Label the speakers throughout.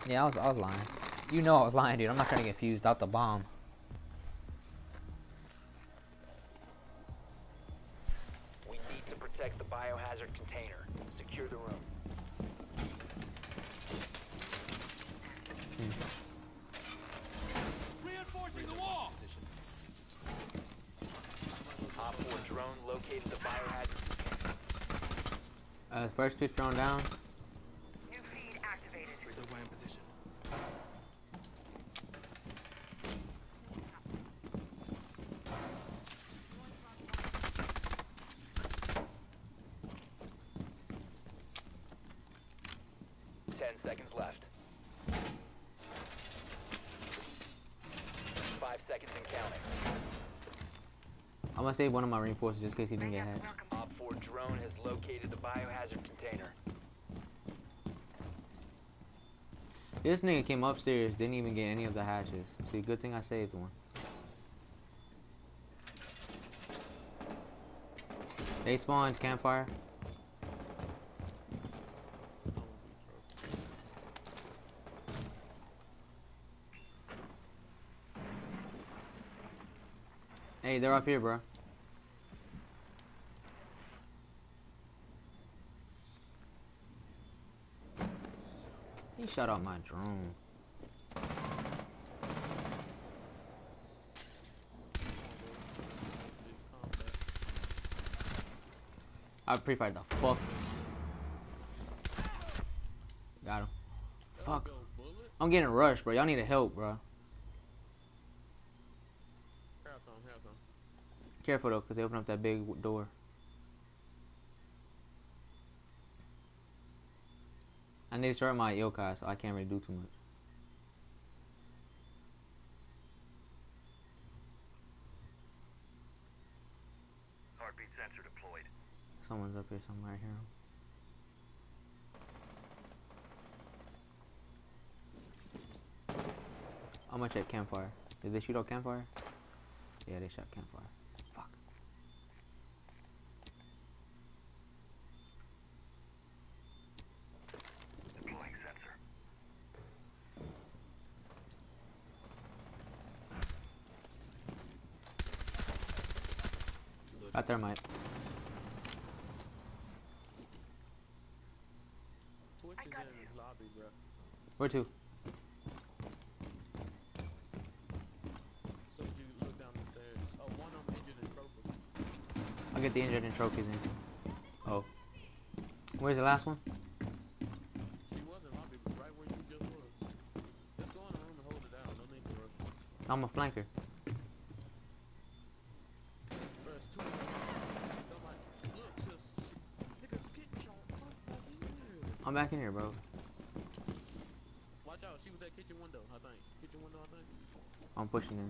Speaker 1: Yeah, I was lying. You know I was lying, dude. I'm not trying to get fused out the bomb.
Speaker 2: We need to protect the biohazard container. Secure the room.
Speaker 3: Reinforcing the wall.
Speaker 2: Op 4 drone located the biohazard container.
Speaker 1: First two thrown down.
Speaker 4: New feed activated.
Speaker 3: Razor wire in position.
Speaker 2: 10 seconds left. 5 seconds and counting.
Speaker 1: I'm gonna save one of my reinforcers just in case he didn't get hacked.
Speaker 2: Op 4 drone has located the biohazard container.
Speaker 1: This nigga came upstairs, didn't even get any of the hatches. See, good thing I saved one. They spawned campfire. Hey, they're up here, bro. He shot out my drone. I pre-fired the fuck. Got him. Fuck. I'm getting rushed, bro. Y'all need to help, bro. Careful though, cause they open up that big door. I need to start my yokai, so I can't really do too much.
Speaker 2: Heartbeat sensor deployed.
Speaker 1: Someone's up here somewhere. I hear him. I'm gonna check campfire. Did they shoot out campfire? Yeah, they shot campfire. Fuck.
Speaker 2: Deploying sensor.
Speaker 1: Got thermite.
Speaker 3: Twitch is in his lobby, bro.
Speaker 1: Where to?
Speaker 3: So you look down the stairs. Oh, one of them injured and broken.
Speaker 1: I'll get the injured and trophies in. Oh. Where's the last one?
Speaker 3: She was in lobby, but right where you just was. Just go in the room and hold it down. No need to rush.
Speaker 1: I'm a flanker.
Speaker 3: First two. Like, look, just niggas getting your fucking here.
Speaker 1: I'm back in here, bro.
Speaker 3: Watch out, she was at kitchen window, I think. Kitchen window, I think.
Speaker 1: I'm pushing in.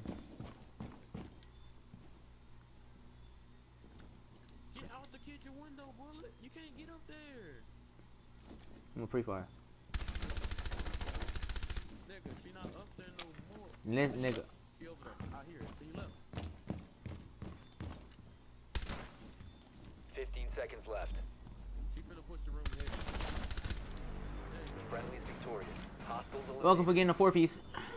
Speaker 3: Get out the kitchen window, bullet. You can't get up there.
Speaker 1: I'm a pre-fire.
Speaker 3: Nigga, she not up there no more.
Speaker 1: This nigga.
Speaker 3: She over there. I hear it. To your left.
Speaker 2: 15 seconds left.
Speaker 3: She finna push the room ahead. There you go.
Speaker 2: Friendly's victorious. Hostiles eliminated.
Speaker 1: Welcome for getting a 4-piece.